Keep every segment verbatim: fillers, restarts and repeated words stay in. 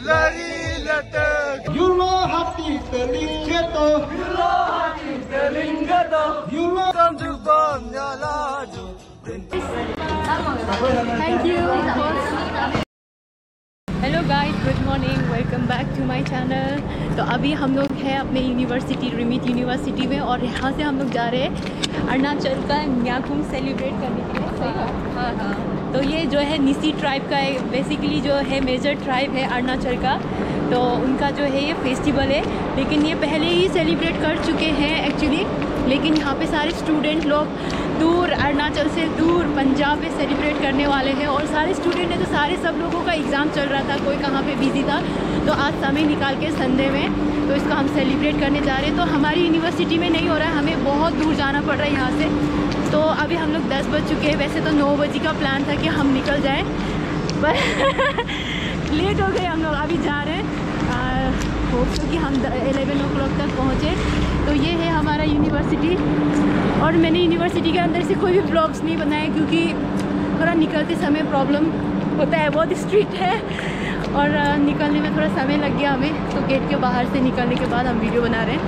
kari latak. Yulo hati telingketo. Yulo hati telingketo. Yulo tamju banyalaju. Thank you. Hello guys, good morning, welcome back to my channel. तो अभी हम लोग हैं अपने university, remit university में, और यहाँ से हम लोग जा रहे हैं अरुणाचल का न्याकुम सेलिब्रेट करने के लिए। सही है? हाँ हाँ। तो ये जो है निसी ट्राइब का है, बेसिकली जो है मेजर ट्राइब है अरुणाचल का। तो उनका जो है ये फेस्टिवल है, लेकिन ये पहले ही सेलिब्रेट कर चुके हैं एक्चुअली। लेकिन यहाँ पे सारे स्टूडेंट लोग दूर, अरुणाचल से दूर पंजाब में सेलिब्रेट करने वाले हैं, और सारे स्टूडेंट हैं तो सारे सब लोगों का एग्ज़ाम चल रहा था, कोई कहाँ पे बिजी था। तो आज समय निकाल के संडे में तो इसको हम सेलिब्रेट करने जा रहे हैं। तो हमारी यूनिवर्सिटी में नहीं हो रहा है, हमें बहुत दूर जाना पड़ रहा है यहाँ से। तो अभी हम लोग दस बज चुके हैं, वैसे तो नौ बजे का प्लान था कि हम निकल जाएँ, पर लेट हो गए हम लोग, अभी जा रहे हैं। होप सो कि हम एलेवन ओ क्लॉक तक पहुँचे। तो ये है हमारा यूनिवर्सिटी, और मैंने यूनिवर्सिटी के अंदर से कोई भी ब्लॉग्स नहीं बनाए क्योंकि थोड़ा निकलते समय प्रॉब्लम होता है, बहुत स्ट्रिक्ट है, और निकलने में थोड़ा समय लग गया हमें। तो गेट के बाहर से निकलने के बाद हम वीडियो बना रहे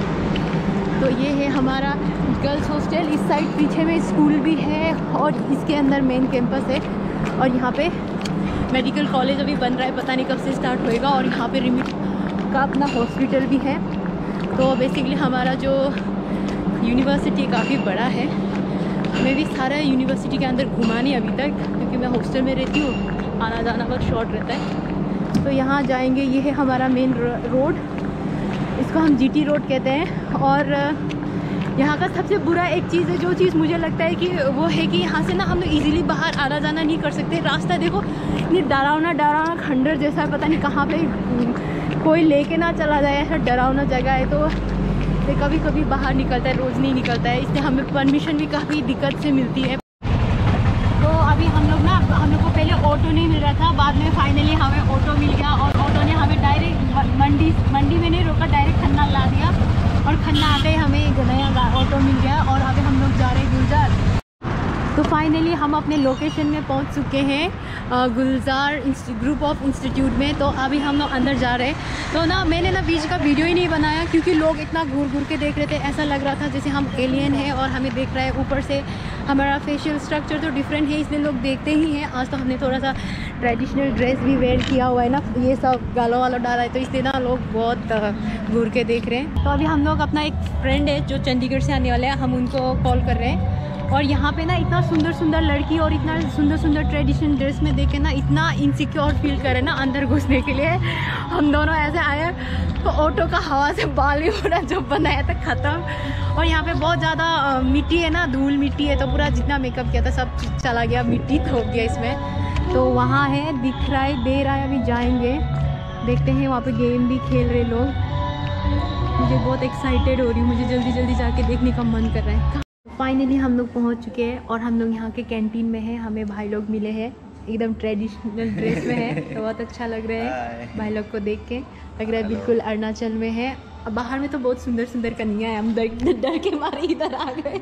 हैं। तो ये है हमारा गर्ल्स हॉस्टल, इस साइड पीछे में स्कूल भी है, और इसके अंदर मेन कैंपस है। और यहाँ पे मेडिकल कॉलेज अभी बन रहा है, पता नहीं कब से स्टार्ट होएगा। और यहाँ पे रिमिट का अपना हॉस्पिटल भी है। तो बेसिकली हमारा जो यूनिवर्सिटी काफ़ी बड़ा है, हमें भी सारा यूनिवर्सिटी के अंदर घुमा नहीं अभी तक, क्योंकि मैं हॉस्टल में रहती हूँ, आना जाना बहुत शॉर्ट रहता है। तो यहाँ जाएंगे, ये है हमारा मेन रोड, इसको हम जीटी रोड कहते हैं। और यहाँ का सबसे बुरा एक चीज़ है, जो चीज़ मुझे लगता है कि वो है कि यहाँ से ना हम लोग ईज़िली बाहर आना जाना नहीं कर सकते। रास्ता देखो, इतनी डरावना डरावना खंडर जैसा है, पता नहीं कहाँ पे कोई लेके ना चला जाए, ऐसा डरावना जगह है। तो कभी कभी बाहर निकलता है, रोज़ नहीं निकलता है, इसलिए हमें परमिशन भी काफ़ी दिक्कत से मिलती है। तो अभी हम लोग ना, हम लोग को पहले ऑटो नहीं मिल रहा था, बाद में फाइनली हमें ऑटो मिल गया, और ऑटो ने हमें डायरेक्ट मंडी मंडी में नहीं रोका, डायरेक्ट खन्ना ला दिया, और खन्ना आते ही हमें एक नया ऑटो मिल गया। और अभी हम लोग जा रहे हैं गुलजार। तो फाइनली हम अपने लोकेशन में पहुंच चुके हैं, गुलजार ग्रुप ऑफ इंस्टीट्यूट में। तो अभी हम लोग अंदर जा रहे हैं। तो ना मैंने ना बीच का वीडियो ही नहीं बनाया, क्योंकि लोग इतना घूर घूर के देख रहे थे, ऐसा लग रहा था जैसे हम एलियन हैं और हमें देख रहा है। ऊपर से हमारा फेशियल स्ट्रक्चर तो डिफरेंट है, इसलिए लोग देखते ही हैं। आज तो हमने थोड़ा सा ट्रेडिशनल ड्रेस भी वेयर किया हुआ है ना, ये सब गालों वालों डाला है, तो इसलिए ना लोग बहुत घूर के देख रहे हैं। तो अभी हम लोग, अपना एक फ्रेंड है जो चंडीगढ़ से आने वाला है, हम उनको कॉल कर रहे हैं। और यहाँ पे ना इतना सुंदर सुंदर लड़की और इतना सुंदर सुंदर ट्रेडिशनल ड्रेस में देख के ना इतना इनसिक्योर फील करे ना अंदर घुसने के लिए। हम दोनों ऐसे आए तो ऑटो का हवा से बाल भी पूरा जो बनाया था ख़त्म। और यहाँ पे बहुत ज़्यादा मिट्टी है ना, धूल मिट्टी है, तो पूरा जितना मेकअप किया था सब चला गया, मिट्टी तो हो गया इसमें। तो वहाँ है, दिख रहा है, दे रहा है, अभी जाएंगे, देखते हैं। वहाँ पे गेम भी खेल रहे लोग। मुझे बहुत एक्साइटेड हो रही हूँ, मुझे जल्दी जल्दी जाके देखने का मन कर रहा है। फाइनली हम लोग पहुंच चुके हैं, और हम लोग यहाँ के कैंटीन में हैं। हमें भाई लोग मिले हैं, एकदम ट्रेडिशनल ड्रेस में है, तो बहुत अच्छा लग रहा है भाई लोग को देख के। लग रहा है बिल्कुल अरुणाचल में है। अब बाहर में तो बहुत सुंदर सुंदर कन्या है, हम डर डर के मारे इधर आ गए।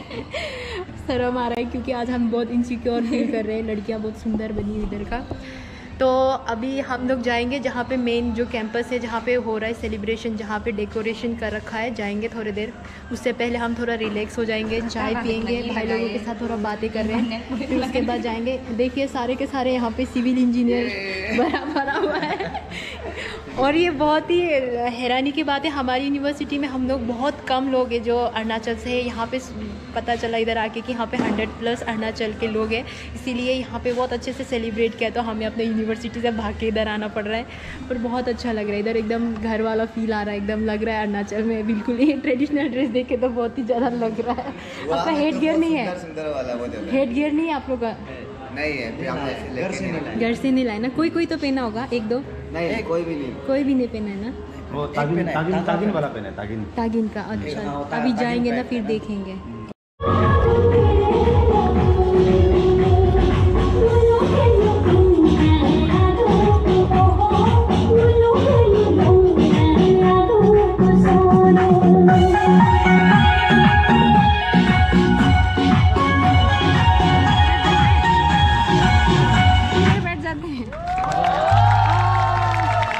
शर्म आ रहा है क्योंकि आज हम बहुत इनसिक्योर फील कर रहे हैं, लड़कियाँ बहुत सुंदर बनी इधर का। तो अभी हम लोग जाएंगे जहाँ पे मेन जो कैंपस है, जहाँ पे हो रहा है सेलिब्रेशन, जहाँ पे डेकोरेशन कर रखा है, जाएंगे थोड़ी देर। उससे पहले हम थोड़ा रिलैक्स हो जाएंगे, चाय पियेंगे, भाई लोगों के साथ थोड़ा बातें कर रहे हैं, फिर उसके बाद जाएंगे। देखिए सारे के सारे यहाँ पे सिविल इंजीनियर भरा भरा हुआ है। और ये बहुत ही हैरानी की बात है, हमारी यूनिवर्सिटी में हम लोग बहुत कम लोग हैं जो अरुणाचल से है। यहाँ पे पता चला इधर आके कि यहाँ पे हंड्रेड प्लस अरुणाचल के लोग हैं, इसीलिए यहाँ पे बहुत अच्छे से सेलिब्रेट किया। तो हमें अपने यूनिवर्सिटी से भाग के इधर आना पड़ रहा है, पर बहुत अच्छा लग रहा है इधर, एकदम घर वाला फील आ रहा है, एकदम लग रहा है अरुणाचल में बिल्कुल। ये ट्रेडिशनल ड्रेस देख के तो बहुत ही ज़्यादा लग रहा है। आपका हेड गियर नहीं है? हेड गियर नहीं है आप लोग का? नहीं है, घर से नहीं लाए ना? कोई कोई तो पहना होगा, एक दो? नहीं, कोई भी नहीं, कोई भी नहीं पहना है ना? वो तागिन तागिन तागिन वाला पहना है, तागिन तागिन का। अच्छा, अभी जाएंगे ना फिर देखेंगे। बैठ जाते हैं।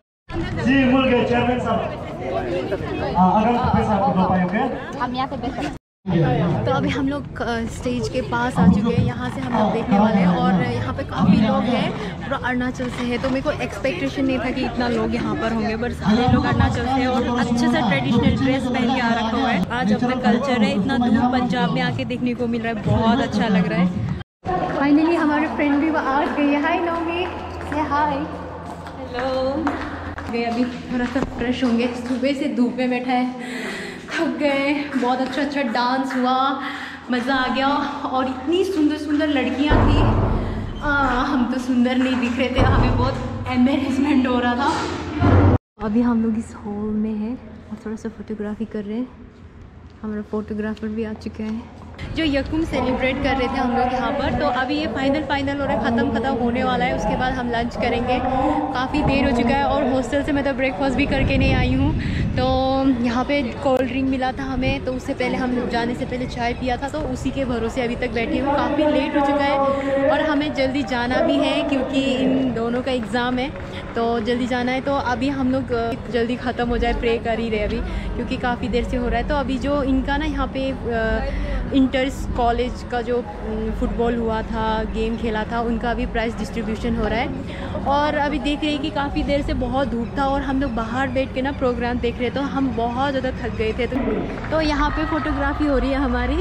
जी मिल गए चेयरमैन साहब। अगर पैसा आपको पाएंगे हम यहाँ पे बेहतर। तो अभी हम लोग स्टेज के पास आ चुके हैं, यहाँ से हम लोग देखने वाले हैं और यहाँ पे काफ़ी लोग हैं, पूरा अरुणाचल से है। तो मेरे को एक्सपेक्टेशन नहीं था कि इतना लोग यहाँ पर होंगे, बट सारे लोग अरुणाचल से हैं और अच्छे से ट्रेडिशनल ड्रेस पहन के आ रखा हुआ है। आज अपना कल्चर है, इतना दूर पंजाब में आके देखने को मिल रहा है, बहुत अच्छा लग रहा है। फाइनली हमारे फ्रेंड भी आ गई है। हाय नौमी, से हाय, हेलो। गए अभी थोड़ा सा फ्रेश होंगे, सुबह से धूप में बैठा है, थक गए। बहुत अच्छा अच्छा डांस हुआ, मज़ा आ गया और इतनी सुंदर सुंदर लड़कियां थी। आ, हम तो सुंदर नहीं दिख रहे थे, हमें बहुत एम्बेरसमेंट हो रहा था। अभी हम लोग इस हॉल में हैं और थोड़ा सा फोटोग्राफी कर रहे हैं। हमारा फोटोग्राफर भी आ चुका है। जो यकुम सेलिब्रेट कर रहे थे हम लोग यहाँ पर, तो अभी ये फाइनल फाइनल हो रहा है, ख़त्म ख़त्म होने वाला है। उसके बाद हम लंच करेंगे, काफ़ी देर हो चुका है और हॉस्टल से मैं तो ब्रेकफास्ट भी करके नहीं आई हूँ। तो यहाँ पे कोल्ड ड्रिंक मिला था हमें, तो उससे पहले हम जाने से पहले चाय पिया था, तो उसी के भरोसे अभी तक बैठी हूँ। काफ़ी लेट हो चुका है और हमें जल्दी जाना भी है क्योंकि इन दोनों का एग्ज़ाम है, तो जल्दी जाना है। तो अभी हम लोग जल्दी ख़त्म हो जाए, प्रे कर ही रहे अभी क्योंकि काफ़ी देर से हो रहा है। तो अभी जो इनका ना यहाँ पे इंटर कॉलेज का जो फुटबॉल हुआ था, गेम खेला था, उनका अभी प्राइज़ डिस्ट्रीब्यूशन हो रहा है। और अभी देख रहे हैं कि काफ़ी देर से बहुत धूप था और हम लोग बाहर बैठ के ना प्रोग्राम देख रहे, तो हम बहुत ज़्यादा थक गए थे। तो, तो यहाँ पे फोटोग्राफी हो रही है हमारी।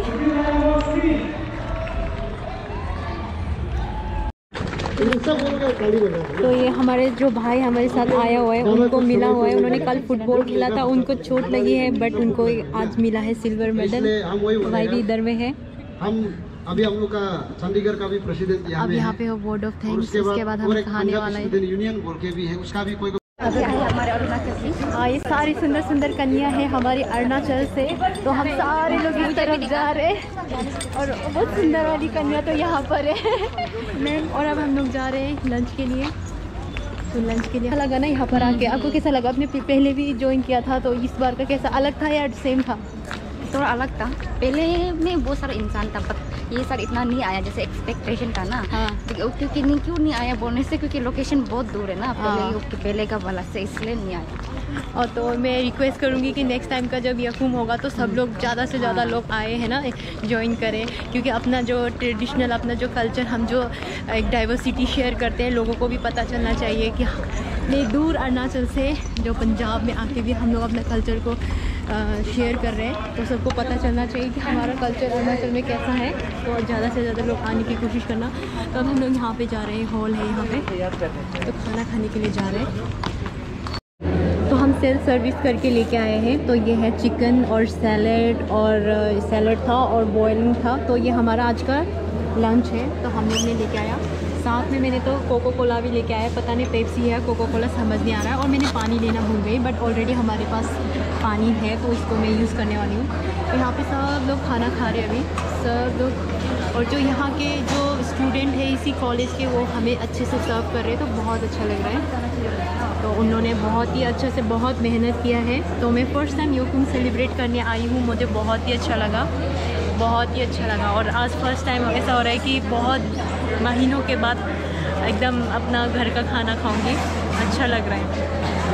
तो ये हमारे जो भाई हमारे साथ आया हुआ है, उनको मिला हुआ है। उन्होंने कल फुटबॉल खेला था, उनको चोट लगी है, बट उनको आज मिला है सिल्वर मेडल। भाई भी इधर में है। हम अभी हम लोग का चंडीगढ़ का भी प्रेसिडेंट यहाँ अब यहाँ पे हो वर्ड ऑफ थैंक्स, उसके बाद हम खाने वाला है। यूनियन बोल के भी है, उसका भी कोई हमारे अरुणाचल से। हाँ, ये सारी सुंदर सुंदर कन्या है हमारी अरुणाचल से। तो हम सारे लोग इस तरफ जा रहे हैं और बहुत सुंदर वाली कन्या तो यहाँ पर है। और अब हम लोग जा रहे हैं लंच के लिए। तो लंच के लिए लगा ना यहाँ पर आके, आपको कैसा लगा? आपने पहले भी ज्वाइन किया था, तो इस बार का कैसा अलग था या सेम था? थोड़ा अलग था। पहले में बहुत सारा इंसान था, पर ये सार इतना नहीं आया जैसे एक्सपेक्टेशन था ना। हाँ। क्योंकि नहीं क्यों नहीं आया बोलने से, क्योंकि लोकेशन बहुत दूर है ना, हाँ। पहले पहले का वाला से, इसलिए नहीं आया। और तो मैं रिक्वेस्ट करूँगी कि नेक्स्ट टाइम का जब यकुम होगा तो सब लोग ज़्यादा से ज़्यादा लोग आए हैं ना, ज्वाइन करें, क्योंकि अपना जो ट्रेडिशनल, अपना जो कल्चर, हम जो एक डाइवर्सिटी शेयर करते हैं, लोगों को भी पता चलना चाहिए कि नहीं, दूर अरुणाचल से जो पंजाब में आके भी हम लोग अपने कल्चर को शेयर कर रहे हैं, तो सबको पता चलना चाहिए कि हमारा कल्चर अरुणाचल में कैसा है। तो ज़्यादा से ज़्यादा लोग आने की कोशिश करना। तो अब हम लोग यहाँ पे जा रहे हैं, हॉल है यहाँ पे, तो खाना खाने के लिए जा रहे हैं। तो हम सेल्फ सर्विस करके लेके आए हैं। तो ये है चिकन और सैलड, और सैलड था और बॉइलिंग था। तो ये हमारा आज का लंच है, तो हम लोग ने लेके आया। साथ में मैंने तो कोको कोला भी लेके आया, पता नहीं पेप्सी है कोको कोला समझ नहीं आ रहा है। और मैंने पानी लेना भूल गई, बट ऑलरेडी हमारे पास पानी है, तो इसको मैं यूज़ करने वाली हूँ। तो यहाँ पे सब लोग खाना खा रहे हैं अभी, सब लोग। और जो यहाँ के जो स्टूडेंट है इसी कॉलेज के, वो हमें अच्छे से सर्व कर रहे हैं, तो बहुत अच्छा लग रहा है। तो उन्होंने बहुत ही अच्छे से बहुत मेहनत किया है। तो मैं फ़र्स्ट टाइम यकुम सेलिब्रेट करने आई हूँ, मुझे बहुत ही अच्छा लगा, बहुत ही अच्छा लगा। और आज फर्स्ट टाइम ऐसा हो रहा है कि बहुत महीनों के बाद एकदम अपना घर का खाना खाऊंगी, अच्छा लग रहा है।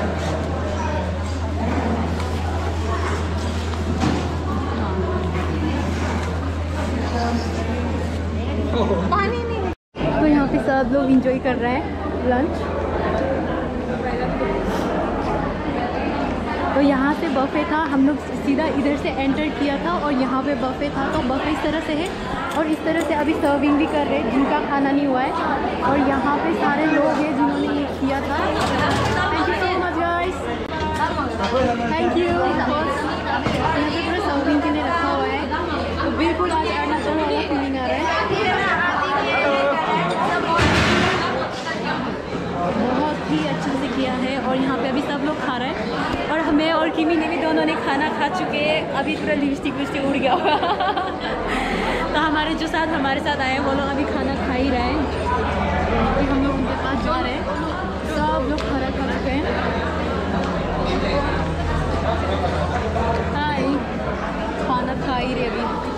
पानी नहीं। तो यहाँ पे सब लोग एंजॉय कर रहे हैं लंच। तो यहाँ से बफे था, हम लोग सीधा इधर से एंटर किया था और यहाँ पे बफे था। तो बफे इस तरह से है और इस तरह से अभी सर्विंग भी कर रहे हैं जिनका खाना नहीं हुआ है। और यहाँ पे सारे लोग हैं जिन्होंने ये किया था। Thank you so much guys, thank you. यहाँ पे पूरा सर्विंग के लिए रखा हुआ है, तो बिल्कुल आज अरुणाचल वाला फीलिंग आ रहा है। बहुत ही अच्छे से किया है और यहाँ पे अभी सब लोग खा रहे हैं। और हमें और किमी ने भी, दोनों ने खाना खा चुके हैं। अभी पूरा लिपस्टिक विपस्टिक उड़ गया हुआ। तो हमारे जो साथ हमारे साथ आए वो लोग अभी खाना खा ही रहे हैं। अभी हम लोग उनके पास जा रहे हैं, सब लोग खाना खा चुके हैं। हाय, खाना खा ही रहे अभी।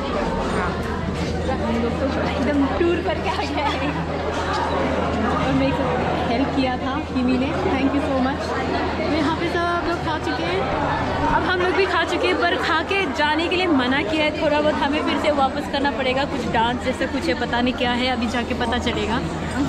हम लोग तो एकदम टूर करके आ गए हैं और मेरे को हेल्प किया था किमी ने, थैंक यू सो मच। तो यहाँ पे सब लोग खा चुके हैं, अब हम लोग भी खा चुके हैं, पर खा के जाने के लिए मना किया है। थोड़ा बहुत हमें फिर से वापस करना पड़ेगा, कुछ डांस जैसे कुछ है, पता नहीं क्या है, अभी जाके पता चलेगा।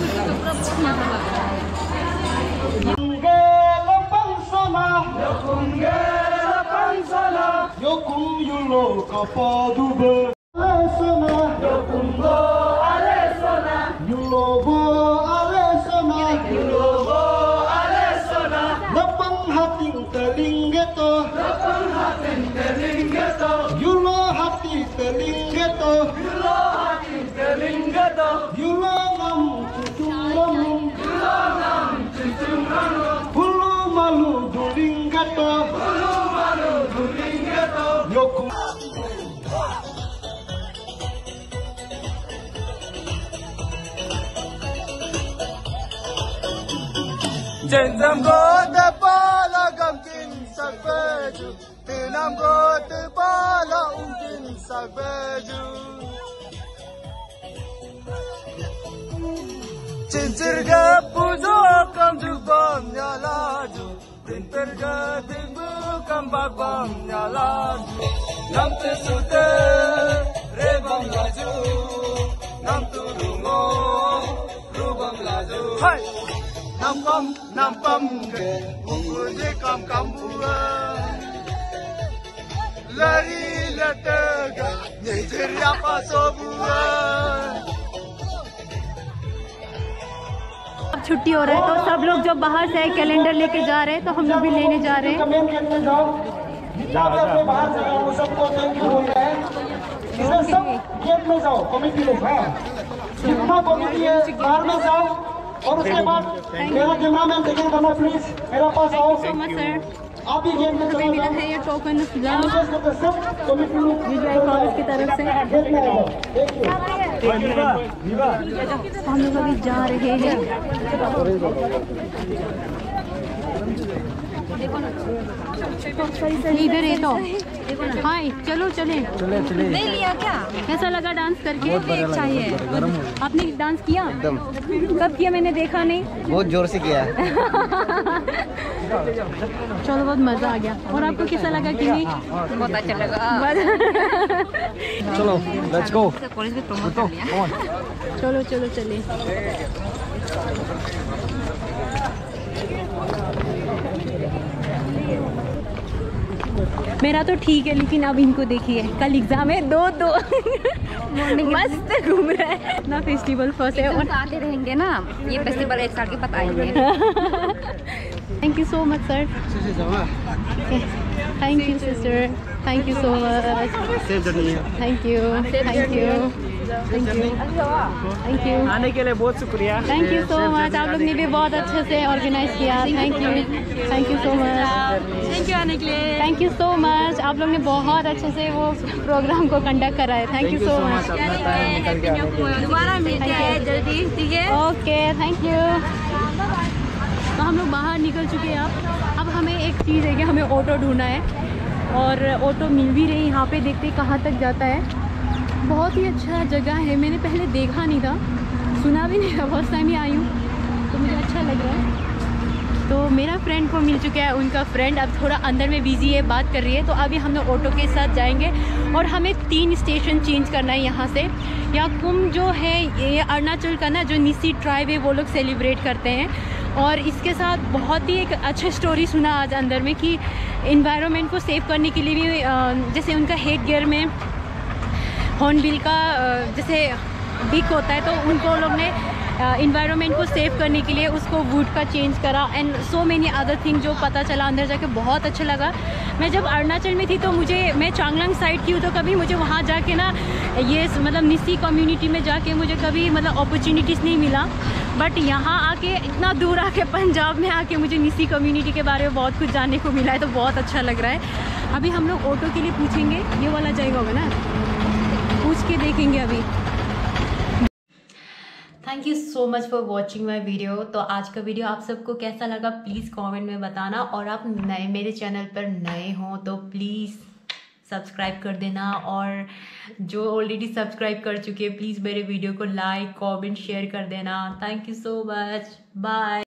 Jendam gote pala gamkin sakbeju, tinam gote pala umkin sakbeju. Cincirga pujo kamju bam nyalaju, tinterga tingbu kambak bam nyalaju. Nam tesute rebam laju, nam turungo rubam laju. Hai! Nam pam, nam pam ke, mungkunji kam kambua. Lari latega, nyejirya pasobua. अब छुट्टी हो रहा है तो सब लोग जो बाहर से कैलेंडर लेके जा रहे हैं, तो हम लोग भी लेने जा रहे हैं। कमेंट गेट में जाओ, जितना भी अपने बाहर से आए वो सबको थैंक यू बोल रहे हैं। इधर सब गेट में जाओ, कमेटी लोग, हाँ जितना कमेटी है बाहर में जाओ। और उसके बाद मेरा कैमरामैन देखें करना प्लीज, मेरा पास आओ। सो मच सर, आप भी गेट में चले मिला जाओ। है ये टोकन सब कमेटी लोग कॉलेज की तरफ से। गेट में आओ, हम लोग अभी जा रहे हैं। इधर है तो हाय, चलो चले नहीं लिया क्या? कैसा लगा डांस करके? चाहिए आपने डांस किया? एकदम। कब किया? मैंने देखा नहीं। बहुत जोर से किया है। चलो बहुत मजा आ गया। और आपको कैसा लगा कि नहीं? बहुत अच्छा लगा। चलो लेट्स गो। कॉलेज में प्रमोट कर लिया। चलो चलो चले। मेरा तो ठीक है, लेकिन अब इनको देखिए, कल एग्जाम है, दो दो मस्त घूम रहा है ना। फेस्टिवल फर्स्ट है और आते रहेंगे ना, ये फेस्टिवल एक साल के बाद आएंगे। Thank you so much sir. Thank you sister, thank you so much. Thank you thank you thank you thank you आने के लिए बहुत शुक्रिया। Thank you so much. आप लोग ने भी बहुत अच्छे से ऑर्गेनाइज किया। Thank you thank you so much. Thank you आने के लिए। Thank you so much. आप लोग ने बहुत अच्छे से वो प्रोग्राम को कंडक्ट करा है। Thank you so much. दोबारा मिलते हैं जल्दी, ठीक है? Okay thank you. तो हम लोग बाहर निकल चुके हैं। अब अब हमें एक चीज़ है कि हमें ऑटो ढूंढना है, और ऑटो मिल भी रही। यहाँ पे देखते कहाँ तक जाता है। बहुत ही अच्छा जगह है, मैंने पहले देखा नहीं था, सुना भी नहीं था, फर्स्ट टाइम ही आई हूँ, तो मुझे अच्छा लग रहा है। तो मेरा फ्रेंड को मिल चुका है, उनका फ्रेंड अब थोड़ा अंदर में बिजी है, बात कर रही है। तो अभी हम लोग ऑटो के साथ जाएंगे और हमें तीन स्टेशन चेंज करना है यहाँ से। याकुम जो है ये अरुणाचल का ना, जो निसी ट्राइब है, वो लोग सेलिब्रेट करते हैं। और इसके साथ बहुत ही एक अच्छा स्टोरी सुना आज अंदर में कि इन्वायरमेंट को सेव करने के लिए भी, जैसे उनका हेड गियर में हॉर्नबिल का जैसे बिक होता है, तो उनको लोग ने इन्वायरमेंट को सेव करने के लिए उसको वुड का चेंज करा। And so many other thing जो पता चला अंदर जाके, बहुत अच्छा लगा। मैं जब अरुणाचल में थी तो मुझे, मैं चांगलांग साइड की हूँ, तो कभी मुझे वहाँ जाके ना ये मतलब निसी कम्युनिटी में जाके मुझे कभी मतलब अपॉर्चुनिटीज़ नहीं मिला। बट यहाँ आके, इतना दूर आके पंजाब में आके मुझे निसी कम्युनिटी के बारे में बहुत कुछ जानने को मिला है, तो बहुत अच्छा लग रहा है। अभी हम लोग ऑटो के लिए पूछेंगे, ये वाला जाएगा होगा ना, पूछ के देखेंगे अभी। Thank you so much for watching my video. तो आज का वीडियो आप सबको कैसा लगा प्लीज़ कमेंट में बताना। और आप नए मेरे चैनल पर नए हों तो प्लीज़ सब्सक्राइब कर देना, और जो ऑलरेडी सब्सक्राइब कर चुके हैं प्लीज़ मेरे वीडियो को लाइक कमेंट शेयर कर देना। Thank you so much, bye.